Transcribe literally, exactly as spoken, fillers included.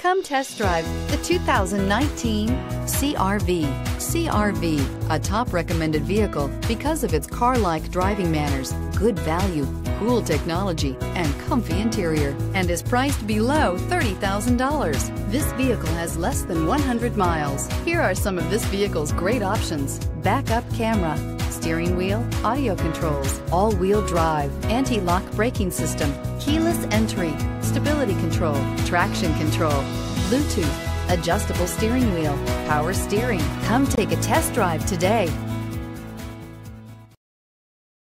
Come test drive the two thousand nineteen C R V. C R V, a top recommended vehicle because of its car-like driving manners, good value, cool technology, and comfy interior, and is priced below thirty thousand dollars. This vehicle has less than one hundred miles. Here are some of this vehicle's great options: backup camera, steering wheel audio controls, all-wheel drive, anti-lock braking system, keyless entry, stability control, traction control, Bluetooth, adjustable steering wheel, power steering. Come take a test drive today.